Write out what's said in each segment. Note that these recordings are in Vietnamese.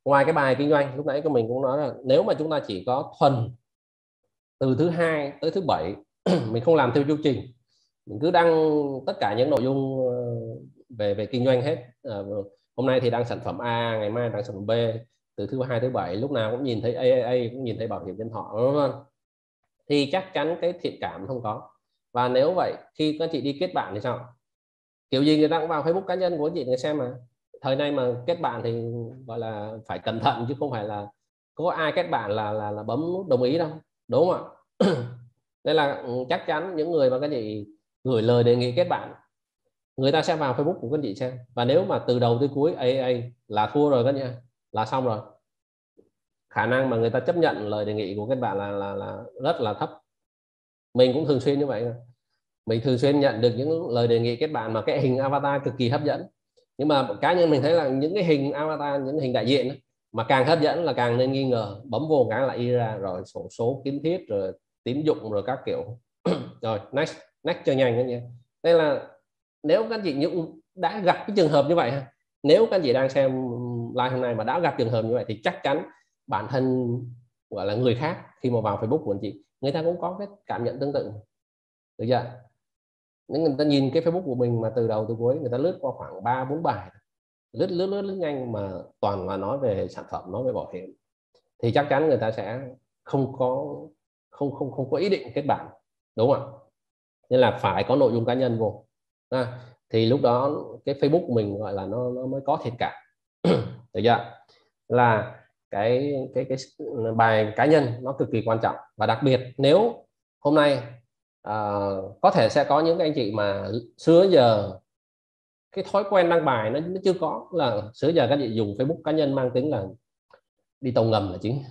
ngoài cái bài kinh doanh lúc nãy của mình cũng nói là nếu mà chúng ta chỉ có thuần từ thứ hai tới thứ bảy mình không làm theo chu trình, mình cứ đăng tất cả những nội dung về về kinh doanh hết. Hôm nay thì đăng sản phẩm A, ngày mai đăng sản phẩm B, từ thứ hai tới bảy lúc nào cũng nhìn thấy A cũng nhìn thấy bảo hiểm nhân thọ, đúng không? Thì chắc chắn cái thiện cảm không có. Và nếu vậy khi các chị đi kết bạn thì sao? Kiểu gì người ta cũng vào Facebook cá nhân của chị để xem mà. Thời nay mà kết bạn thì gọi là phải cẩn thận, chứ không phải là có ai kết bạn là bấm nút đồng ý đâu, đúng không ạ? Nên là chắc chắn những người mà các chị gửi lời đề nghị kết bạn, người ta sẽ vào Facebook của các chị xem, và nếu mà từ đầu tới cuối AA là thua rồi các nha, là xong rồi. Khả năng mà người ta chấp nhận lời đề nghị của các bạn là rất là thấp. Mình cũng thường xuyên như vậy, mình thường xuyên nhận được những lời đề nghị kết bạn mà cái hình avatar cực kỳ hấp dẫn, nhưng mà cá nhân mình thấy là những cái hình avatar, những hình đại diện ấy, mà càng hấp dẫn là càng nên nghi ngờ, bấm vô cái là IRA rồi sổ số kiến thiết rồi tín dụng rồi các kiểu. Rồi next next cho nhanh đó nha. Đây là nếu các anh chị những đã gặp cái trường hợp như vậy ha, nếu các anh chị đang xem live hôm nay mà đã gặp trường hợp như vậy thì chắc chắn bản thân gọi là người khác khi mà vào Facebook của anh chị, người ta cũng có cái cảm nhận tương tự, được chưa? Nếu người ta nhìn cái Facebook của mình mà từ đầu tới cuối người ta lướt qua khoảng 3-4 bài, lướt nhanh mà toàn là nói về sản phẩm, nói về bảo hiểm, thì chắc chắn người ta sẽ không có ý định kết bạn, đúng không ạ? Nên là phải có nội dung cá nhân vô thì lúc đó cái Facebook của mình gọi là nó mới có thiện cảm. Được chưa? Là cái bài cá nhân nó cực kỳ quan trọng. Và đặc biệt nếu hôm nay có thể sẽ có những anh chị mà xưa giờ cái thói quen đăng bài nó chưa có, là xưa giờ các chị dùng Facebook cá nhân mang tính là đi tàu ngầm là chính.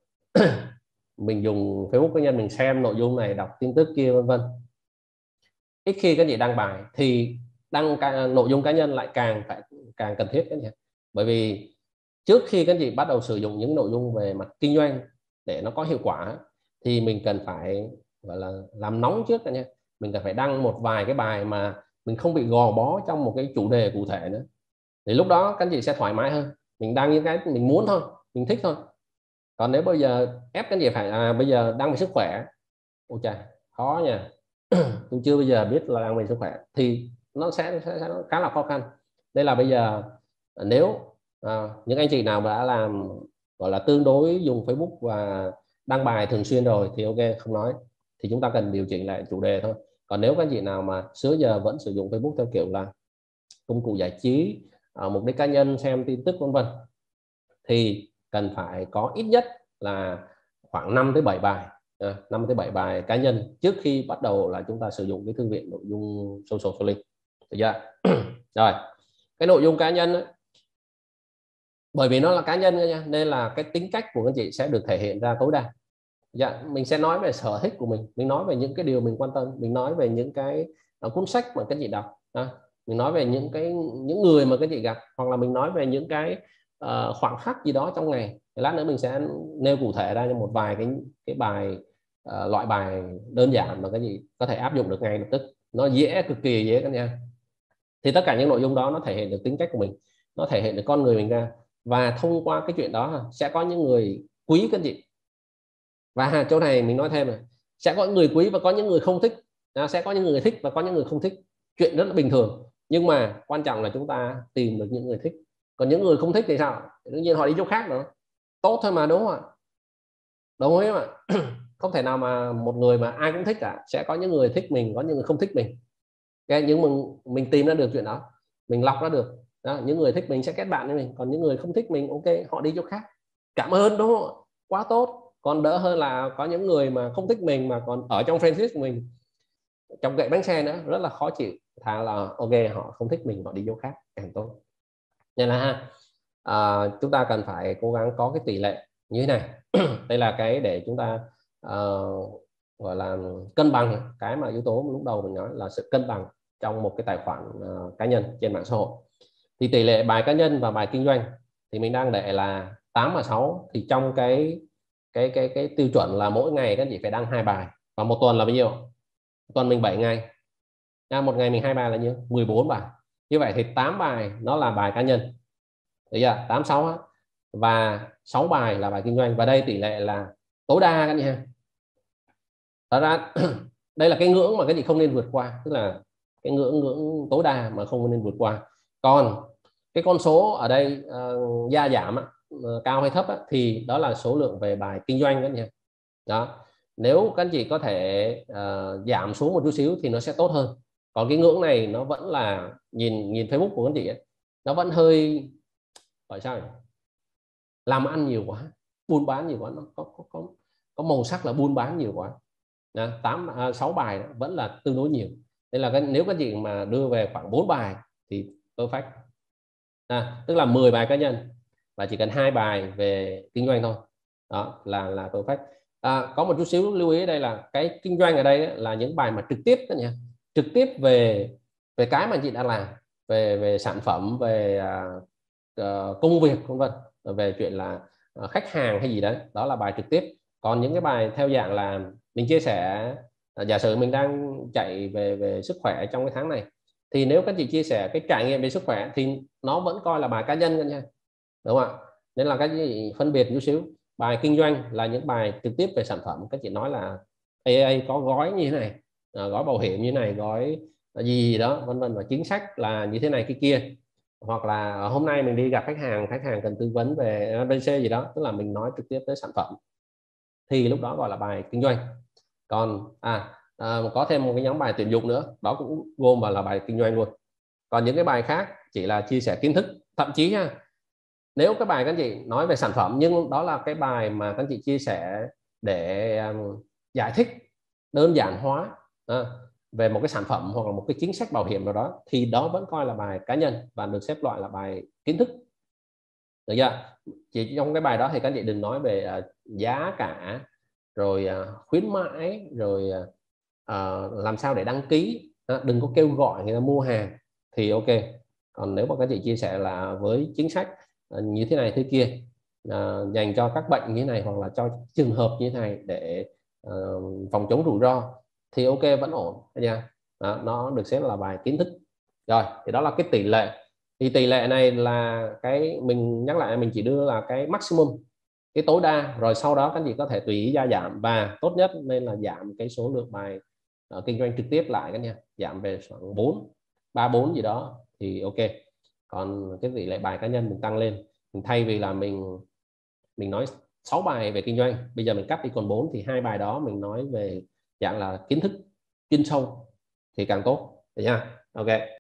Mình dùng Facebook cá nhân mình xem nội dung này, đọc tin tức kia vân vân, ít khi các chị đăng bài. Thì đăng nội dung cá nhân lại càng cần thiết các chị, bởi vì trước khi các chị bắt đầu sử dụng những nội dung về mặt kinh doanh để nó có hiệu quả thì mình cần phải gọi là làm nóng trước các nha. Mình cần phải đăng một vài cái bài mà mình không bị gò bó trong một cái chủ đề cụ thể nữa, thì lúc đó các chị sẽ thoải mái hơn. Mình đăng những cái mình muốn thôi, mình thích thôi. Còn nếu bây giờ ép các chị phải bây giờ đăng về sức khỏe, ôi trời khó nha. Tôi chưa bây giờ biết là đăng về sức khỏe thì nó sẽ khá là khó khăn. Đây là bây giờ nếu những anh chị nào đã làm gọi là tương đối dùng Facebook và đăng bài thường xuyên rồi thì ok, không nói, thì chúng ta cần điều chỉnh lại chủ đề thôi. Còn nếu các anh chị nào mà xưa giờ vẫn sử dụng Facebook theo kiểu là công cụ giải trí, mục đích cá nhân, xem tin tức vân vân, thì cần phải có ít nhất là khoảng 5 tới 7 bài, 5 tới 7 bài cá nhân trước khi bắt đầu là chúng ta sử dụng cái thư viện nội dung social selling, được chưa? Rồi cái nội dung cá nhân ấy, bởi vì nó là cá nhân nha, nên là cái tính cách của các chị sẽ được thể hiện ra tối đa. Dạ, mình sẽ nói về sở thích của mình nói về những cái điều mình quan tâm, mình nói về những cái cuốn sách mà các chị đọc, mình nói về những người mà các chị gặp, hoặc là mình nói về những cái khoảnh khắc gì đó trong ngày. Lát nữa mình sẽ nêu cụ thể ra một vài cái bài loại bài đơn giản mà các chị có thể áp dụng được ngay lập tức, nó dễ, cực kỳ dễ các nha. Thì tất cả những nội dung đó nó thể hiện được tính cách của mình, nó thể hiện được con người mình ra, và thông qua cái chuyện đó sẽ có những người quý các chị. Và chỗ này mình nói thêm này, sẽ có những người quý và có những người không thích, sẽ có những người thích và có những người không thích, chuyện rất là bình thường. Nhưng mà quan trọng là chúng ta tìm được những người thích. Còn những người không thích thì sao? Đương nhiên họ đi chỗ khác nữa, tốt thôi mà, đúng không ạ? Đúng không ạ? Không thể nào mà một người mà ai cũng thích cả, sẽ có những người thích mình, có những người không thích mình. Nhưng mình tìm ra được chuyện đó, mình lọc ra được đó, những người thích mình sẽ kết bạn với mình, còn những người không thích mình ok, họ đi chỗ khác. Cảm ơn, đúng không? Quá tốt. Còn đỡ hơn là có những người mà không thích mình mà còn ở trong friendlist của mình, trong gậy bánh xe nữa, rất là khó chịu. Thà là ok, họ không thích mình, họ đi chỗ khác càng tốt. Nên là chúng ta cần phải cố gắng có cái tỷ lệ như thế này. Đây là cái để chúng ta gọi là cân bằng cái mà yếu tố lúc đầu mình nói là sự cân bằng trong một cái tài khoản cá nhân trên mạng xã hội. Thì tỷ lệ bài cá nhân và bài kinh doanh thì mình đang để là 8/6. Thì trong cái tiêu chuẩn là mỗi ngày các chị phải đăng 2 bài, và một tuần là bao nhiêu? Một tuần mình 7 ngày, một ngày mình 2 bài là nhiêu? 14 bài. Như vậy thì 8 bài nó là bài cá nhân, được chưa? 8/6 và 6 bài là bài kinh doanh, và đây tỷ lệ là tối đa các nha. Thật ra đây là cái ngưỡng mà các chị không nên vượt qua, tức là cái ngưỡng tối đa mà không nên vượt qua. Còn cái con số ở đây gia giảm cao hay thấp thì đó là số lượng về bài kinh doanh các nha. Đó, nếu các anh chị có thể giảm xuống một chút xíu thì nó sẽ tốt hơn. Còn cái ngưỡng này nó vẫn là nhìn Facebook của các anh chị ấy, nó vẫn hơi gọi sao nhỉ? Làm ăn nhiều quá, buôn bán nhiều quá, nó có màu sắc là buôn bán nhiều quá. 6 bài vẫn là tương đối nhiều, nên là nếu các chị mà đưa về khoảng 4 bài thì perfect. Tức là 10 bài cá nhân và chỉ cần 2 bài về kinh doanh thôi, đó là perfect. Có một chút xíu lưu ý đây là cái kinh doanh ở đây là những bài mà trực tiếp đó nhỉ, trực tiếp về cái mà chị đã làm, về sản phẩm, về công việc vân vân, về chuyện là khách hàng hay gì đấy, đó là bài trực tiếp. Còn những cái bài theo dạng là mình chia sẻ, giả sử mình đang chạy về sức khỏe trong cái tháng này, thì nếu các chị chia sẻ cái trải nghiệm về sức khỏe thì nó vẫn coi là bài cá nhân nha, đúng không ạ? Nên là các chị phân biệt chút xíu. Bài kinh doanh là những bài trực tiếp về sản phẩm, các chị nói là AA có gói như thế này, gói bảo hiểm như thế này, gói gì đó vân vân, và chính sách là như thế này cái kia, hoặc là hôm nay mình đi gặp khách hàng cần tư vấn về ABC gì đó, tức là mình nói trực tiếp tới sản phẩm, thì lúc đó gọi là bài kinh doanh. Còn có thêm một cái nhóm bài tuyển dụng nữa, đó cũng gồm vào là bài kinh doanh luôn. Còn những cái bài khác chỉ là chia sẻ kiến thức. Thậm chí nha, nếu cái bài các anh chị nói về sản phẩm nhưng đó là cái bài mà các anh chị chia sẻ để giải thích đơn giản hóa về một cái sản phẩm hoặc là một cái chính sách bảo hiểm nào đó, thì đó vẫn coi là bài cá nhân và được xếp loại là bài kiến thức, được chưa? Chỉ trong cái bài đó thì các anh chị đừng nói về giá cả, rồi khuyến mãi, rồi làm sao để đăng ký, đừng có kêu gọi người ta mua hàng thì ok. Còn nếu mà các chị chia sẻ là với chính sách như thế này thế kia, dành cho các bệnh như thế này, hoặc là cho trường hợp như thế này để phòng chống rủi ro, thì ok, vẫn ổn nha. Nó được xếp là bài kiến thức. Rồi thì đó là cái tỷ lệ. Thì tỷ lệ này là cái mình nhắc lại, mình chỉ đưa là cái maximum, cái tối đa, rồi sau đó các anh chị có thể tùy ý gia giảm, và tốt nhất nên là giảm cái số lượng bài kinh doanh trực tiếp lại các nha, giảm về khoảng 3-4 gì đó thì ok. Còn cái tỷ lệ bài cá nhân mình tăng lên, mình thay vì là mình nói 6 bài về kinh doanh, bây giờ mình cắt đi còn 4, thì 2 bài đó mình nói về dạng là kiến thức chuyên sâu thì càng tốt, được nha. Ok.